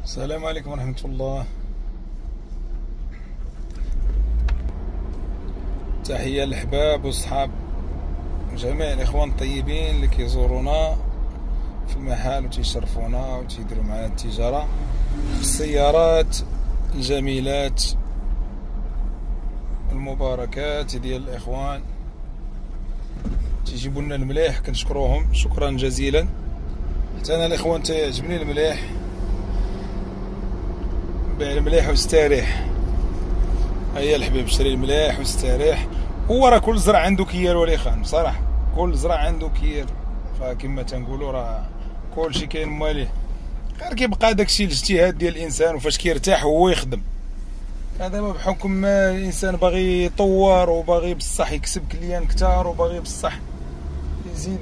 السلام عليكم ورحمة الله. تحية للأحباب والصحاب وجميع الإخوان الطيبين اللي كيزورونا في المحل وتيشرفونا وتيديروا معنا التجارة في السيارات الجميلات المباركات ديال الإخوان. تيجيبوا لنا المليح، كنشكروهم شكرا جزيلا. حتى أنا الإخوان تيعجبني المليح، بيع المليح واستريح. هيا الحبيب شري المليح واستريح. هو راه كل زرع عنده كيال ولي خان، بصراحه كل زرع عنده كيال، فكما تنقولوا راه كلشي كاين ماليه، غير كيبقى داكشي الاجتهاد ديال الانسان وفاش كيرتاح هو يخدم. هذا بحكم الانسان باغي يطور وباغي بصح يكسب كليان كتار وباغي بصح يزيد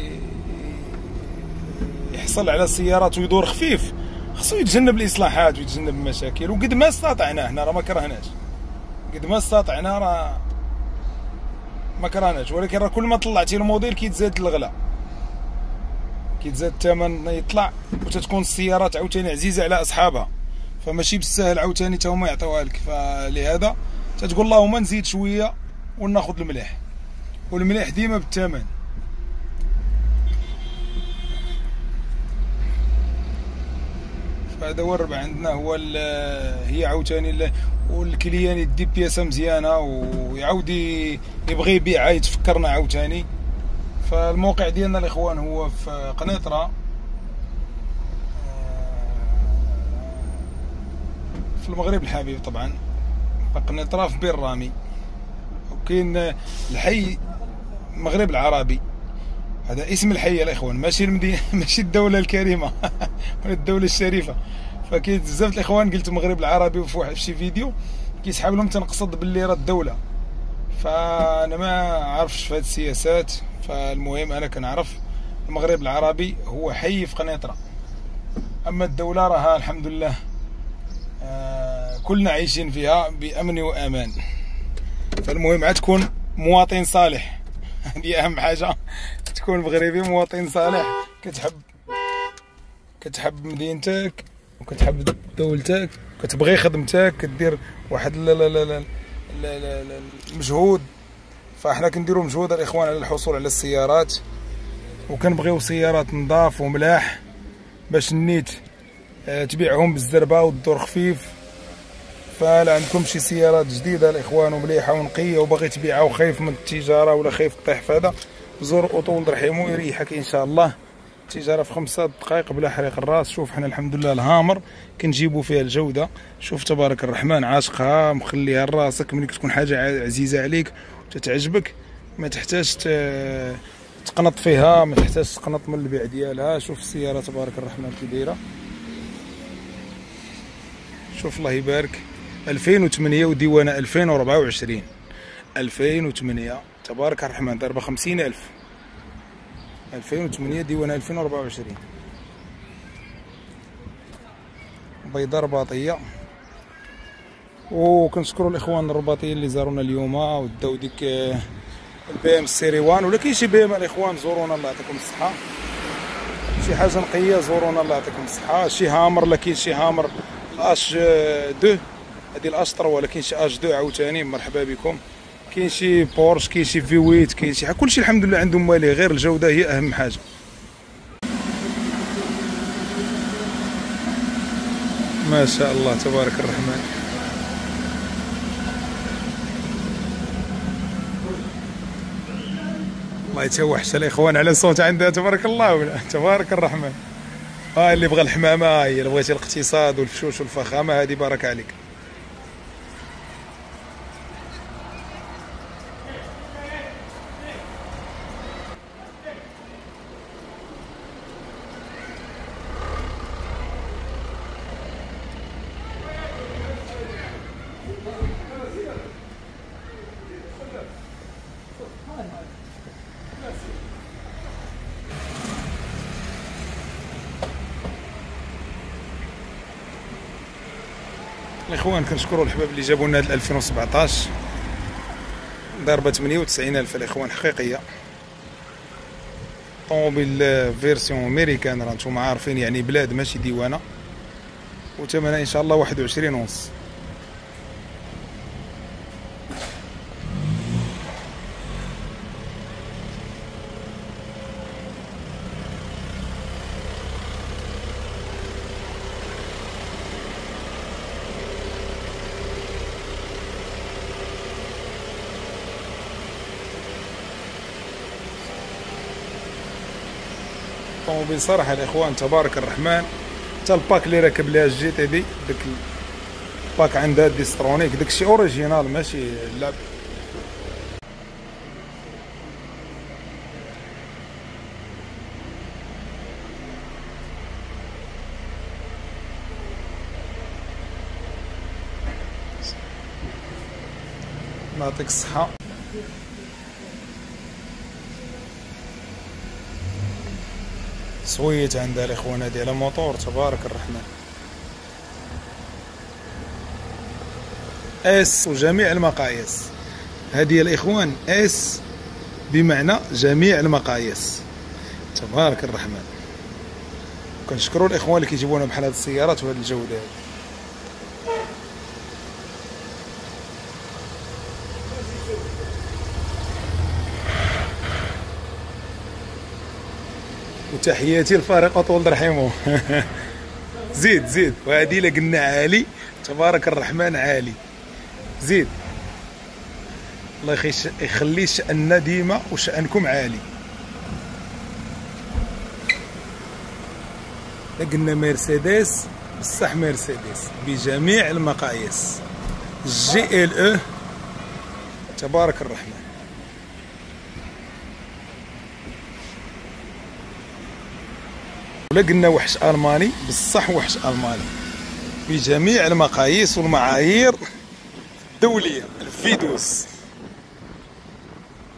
يحصل على سيارات ويدور خفيف، خصو يتجنب الاصلاحات ويتجنب المشاكل. وقد ما استطعنا حنا راه ما كرهناش، قد ما استطعنا راه ما كرهناش، ولكن راه كل ما طلعتي الموديل كيتزاد الغلا، كيتزاد الثمن يطلع، وتتكون السيارات عاوتاني عزيزه على اصحابها، فماشي بالسهل عاوتاني تا هما يعطيوها لك. فلهذا تتقول اللهم نزيد شويه وناخذ المليح، والمليح ديما بالثمن. هذا هو الربح عندنا، هو هي عاوتاني والكليان يدي بياسه مزيانه ويعاود يبغي يبيعها يتفكرنا عاوتاني. فالموقع ديالنا الاخوان هو في قنيطره، في المغرب الحبيب طبعا، في قنيطره في بير رامي. وكاين الحي المغرب العربي، هذا اسم الحي الاخوان، ماشي المدينه ماشي الدوله الكريمه ولا الدوله الشريفه. فكاين بزاف الاخوان قلت المغرب العربي وفي واحد شي فيديو كيسحاب لهم تنقصد باللي راه الدوله، فانا ما عارفش في هاد السياسات. فالمهم انا كنعرف المغرب العربي هو حي في قنيطره، اما الدوله راها الحمد لله كلنا عايشين فيها بامن وامان. فالمهم عاد تكون مواطن صالح، هذه اهم حاجه، تكون مغربي مواطن صالح، كتحب مدينتك وكتحب دولتك وكتبغي خدمتك، كدير واحد المجهود. فاحنا كنديروا مجهود الاخوان على الحصول على السيارات، وكنبغيو سيارات نضاف وملاح باش النيت تبيعهم بالزربه والدور خفيف. فلا عندكم شي سيارات جديده الاخوان ومليحه ونقيه وباغي تبيعها وخايف من التجاره ولا خايف تطيح في هذا، زور اوطو ولد رحيمو يريحك ان شاء الله. التجاره في 5 دقائق بلا حريق الراس. شوف حنا الحمد لله الهامر كنجيبوا فيها الجوده، شوف تبارك الرحمن عاشقها مخليها لراسك. ملي كتكون حاجه عزيزه عليك وتتعجبك ما تحتاج تقنط فيها، ما تحتاج تقنط من البيع ديالها. شوف السياره تبارك الرحمن كي دايره، شوف الله يبارك. 2008 وديوانه 2024، 2008 تبارك الرحمن ضربه 50,000. 2008 ديوانه 2024، بيضاء رباطيه. وكنشكروا الاخوان الرباطيين اللي زارونا اليوم وداو ديك البي ام سيري 1، ولا كاين شي بي ام الاخوان زورونا الله يعطيكم الصحه، شي حاجه نقيه زورونا الله يعطيكم الصحه. شي هامر، لا كاين شي هامر الاش 2 هذه الاش 3، ولا كاين شي اش 2 عاوتاني مرحبا بكم. كاين شي بورش، كاين شي في 8، كاين شي كلشي الحمد لله عندهم ماليه، غير الجوده هي اهم حاجه. ما شاء الله تبارك الرحمن. الله يتوحش الاخوان على الصوت عندها تبارك الله، ولا تبارك الرحمن. اللي بغى الحمامه، هي اللي بغيتي الاقتصاد والفشوش والفخامه، هذه بارك عليك. الاخوان كنشكروا الحباب اللي جابوا لنا هاد 2017 ضاربه 98,000 الاخوان حقيقيه. طوموبيل فيرسيون امريكان، راه نتوما عارفين يعني بلاد ماشي ديوانه. وثمنها ان شاء الله 21 ونص. طوموبيل صراحة الإخوان تبارك الرحمن. حتى الباك اللي راكب ليها الجي تي دي، داك الباك عندها ديسترونيك، داكشي اوريجينال ماشي لعب. الله يعطيك الصحة. صويت عندها الاخوان، هادي على موتور تبارك الرحمن اس وجميع المقاييس. هذه الاخوان اس بمعنى جميع المقاييس تبارك الرحمن. كنشكروا الاخوان اللي كيجيبونا بحال هاد السيارات وهاد الجوده هادي. وتحياتي لفريق طول رحمه. زيد زيد، وهذه الا قلنا عالي تبارك الرحمن عالي. زيد، الله يخلي شأننا ديما وشأنكم عالي. الا قلنا مرسيدس بصح مرسيدس بجميع المقاييس، جي ال او تبارك الرحمن. ولا قلنا وحش الماني بصح وحش الماني بجميع المقاييس والمعايير الدوليه، الفيدوس.